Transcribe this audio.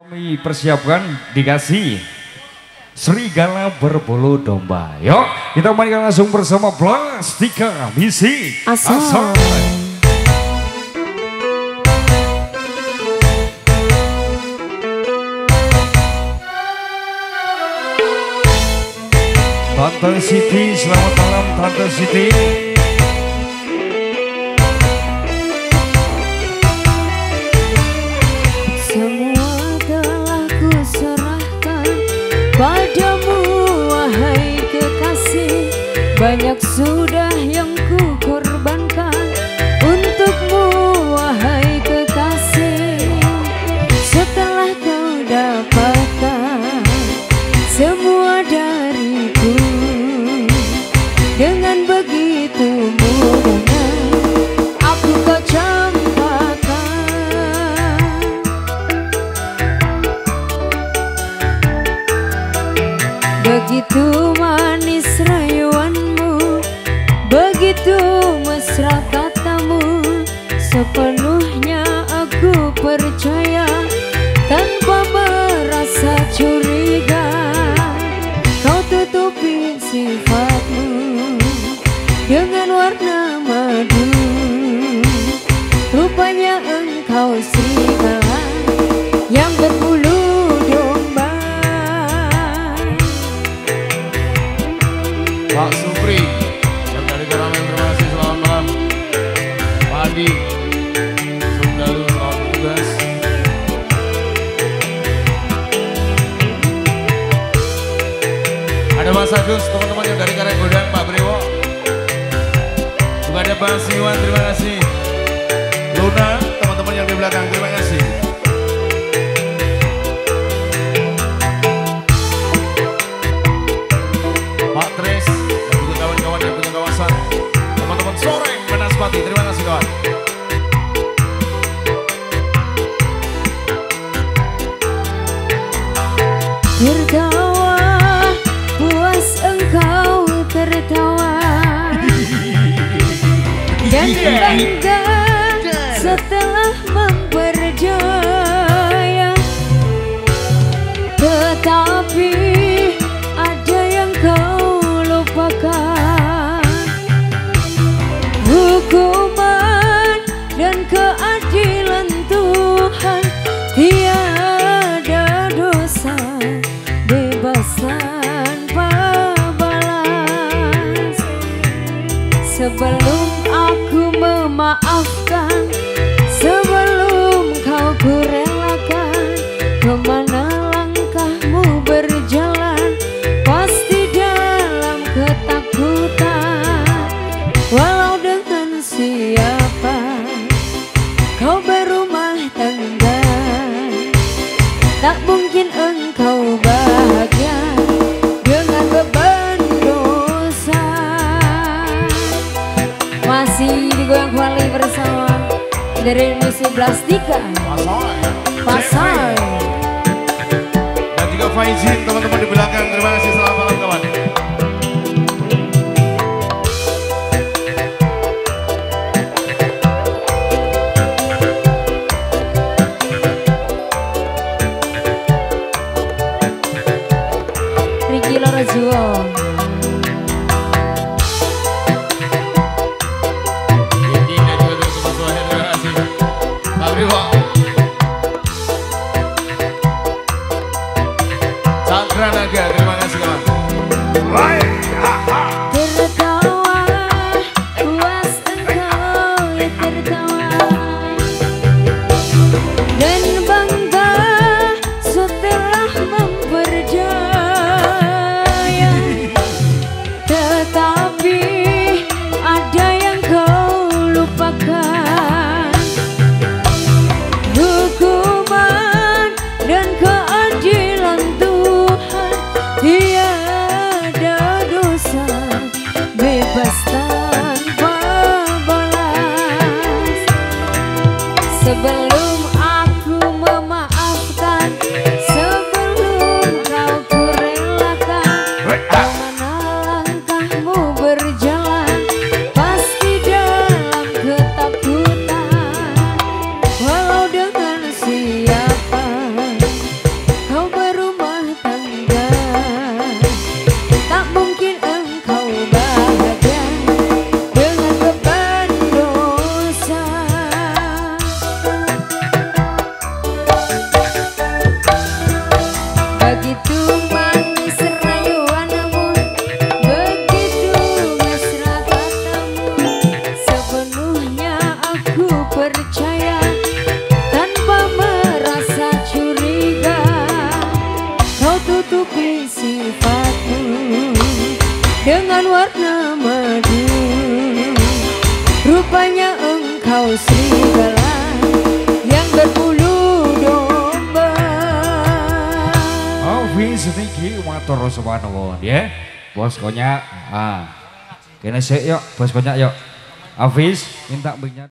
Kami persiapkan dikasih serigala berbulu domba. Yuk kita mainkan langsung bersama Plastika Misi Asal. Tante Siti, selamat malam Tante Siti. Padamu wahai kekasih, banyak sudah yang ku korbankan untukmu wahai kekasih. Setelah kau dapatkan semua dariku, dengan begitu mudahnya aku kau campakkan. Begitu manis rayuanmu, begitu mesra katamu, sepenuhnya aku percaya tanpa merasa curiga. Kau tutupi sifatmu dengan warna madu, rupanya engkau serigala yang berbulu domba. Pak Supri, yang dari Keramen, terima kasih, selamat malam. Pak Adi, Sundalu, selamat bertugas. Ada Mas Agus, teman-teman yang dari Karanggodan, Pak Brewo. Juga ada Pak Siwan, terima kasih. Luna, teman-teman yang di belakang, terima kasih. Pak Tres, dan juga kawan-kawan yang punya kawasan. Teman-teman Soreng, Banaspati, terima kasih kawan. Tertawa, puas engkau tertawa, dan bangga setelah memperjaya. Tetapi ada yang kau lupakan, hukuman dan keadilan Tuhan. Tiada dosa bebas tanpa balas. Sebelum aku memaafkan, sebelum kau kurelakan, kemana langkahmu berjalan, pasti dalam ketakutan. Walau dengan siapa kau berumah tangga, tak mungkin engkau bahagia dengan beban dosa. Masih digoyang kembali bersama dari Misi Plastika Pasai. Dan juga Faizin, teman-teman di belakang, terima kasih, selamat malam kawan. Riki Lorojuwo. Yeki dan juga teman-teman semuanya, terima kasih. Pak Brewo. Chandra Naga, terima kasih kawan. Tertawa, puas engkau tertawa, dan bangga setelah memperjaya. Tetapi ada yang kau lupakan, hukuman dan keadilan Tuhan. dengan warna madu. Rupanya engkau serigala yang berbulu domba. Hafiz tinggi matur suwun ya. Bos konyak. Kene sik yuk, bos konyak yuk. Hafiz minta